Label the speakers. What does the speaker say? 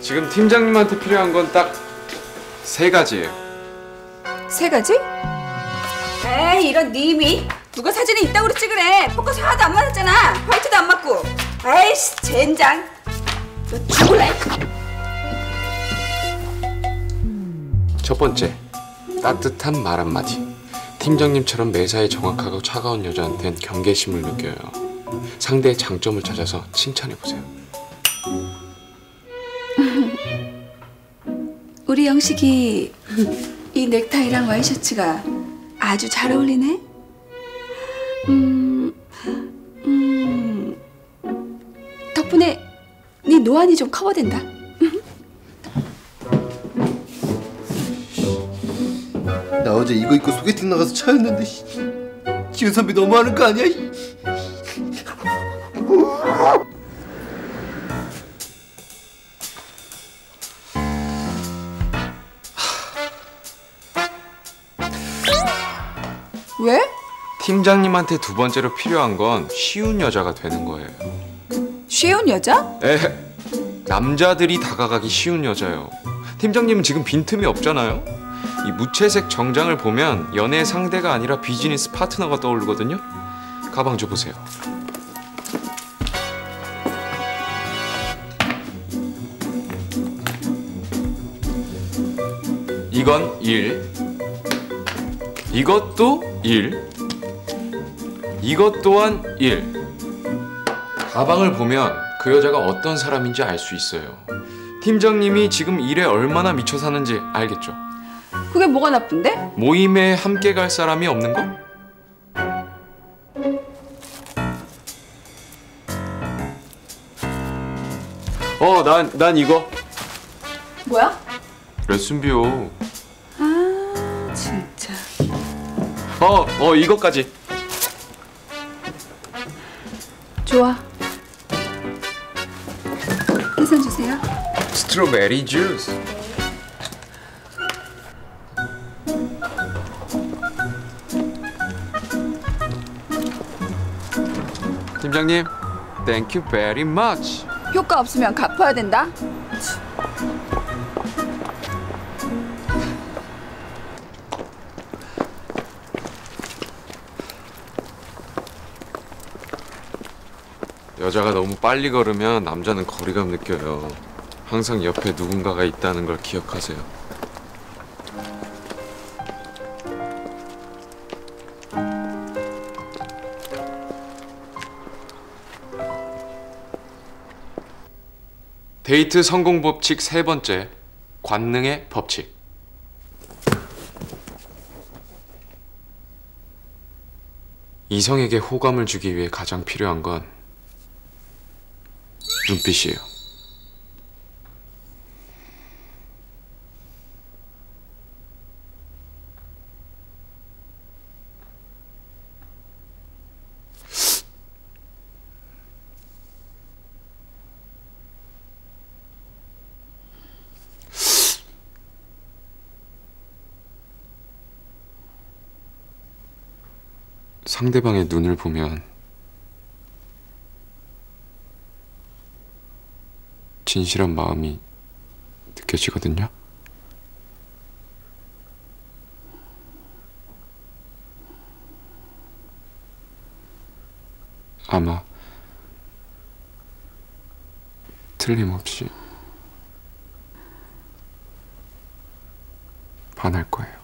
Speaker 1: 지금 팀장님한테 필요한 건 딱 3가지예요.
Speaker 2: 3가지? 에이, 이런 님이 누가 사진에 이따구로 찍으래. 포커스 하나도 안 맞았잖아. 화이트도 안 맞고. 에이씨, 젠장. 너 죽을래?
Speaker 1: 첫 번째, 따뜻한 말 한마디. 팀장님처럼 매사에 정확하고 차가운 여자한텐 경계심을 느껴요. 상대의 장점을 찾아서 칭찬해보세요.
Speaker 2: 우리 영식이 이 넥타이랑 와이셔츠가 아주 잘 어울리네. 덕분에 네 노안이 좀 커버된다.
Speaker 3: 나 어제 이거 입고 소개팅 나가서 차였는데 지은 선배 너무하는 거 아니야?
Speaker 2: 왜?
Speaker 1: 팀장님한테 2번째로 필요한 건 쉬운 여자가 되는 거예요.
Speaker 2: 쉬운 여자?
Speaker 1: 남자들이 다가가기 쉬운 여자요. 팀장님은 지금 빈틈이 없잖아요. 이 무채색 정장을 보면 연애 상대가 아니라 비즈니스 파트너가 떠오르거든요. 가방 줘보세요. 이건 1. 이것도 1. 이것 또한 1. 가방을 보면 그 여자가 어떤 사람인지 알 수 있어요. 팀장님이 지금 일에 얼마나 미쳐 사는지 알겠죠?
Speaker 2: 그게 뭐가 나쁜데?
Speaker 1: 모임에 함께 갈 사람이 없는 거? 난 이거.
Speaker 2: 뭐야?
Speaker 1: 레슨비요.
Speaker 2: 아, 진짜.
Speaker 1: 이것까지.
Speaker 2: 좋아. 계산 주세요.
Speaker 1: 스트로베리 주스. 팀장님, thank you very much.
Speaker 2: 효과 없으면 갚아야 된다.
Speaker 1: 여자가 너무 빨리 걸으면 남자는 거리감 느껴요. 항상 옆에 누군가가 있다는 걸 기억하세요. 데이트 성공 법칙 3번째, 관능의 법칙. 이성에게 호감을 주기 위해 가장 필요한 건 눈빛이에요. 상대방의 눈을 보면 진실한 마음이 느껴지거든요. 아마 틀림없이 반할 거예요.